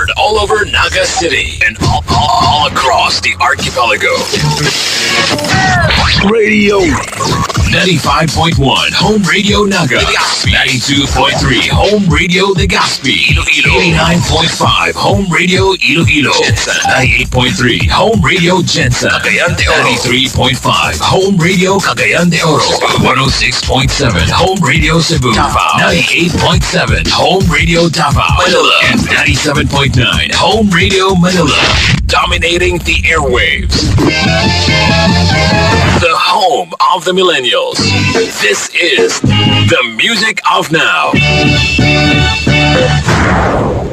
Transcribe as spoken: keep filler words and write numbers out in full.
heard all over Naga City and all, all, all across the archipelago. Radio ninety-five point one Home Radio Naga, ninety-two point three Home Radio Legazpi, eighty-nine point five Home Radio Iloilo, ninety-eight point three Home Radio Jensen, ninety-three point five Home Radio Cagayan de Oro, one oh six point seven Home Radio Cebu, ninety-eight point seven Home Radio Davao, Manila, and ninety-seven point nine Home Radio Manila, dominating the airwaves. The home of the millennials. This is the music of now.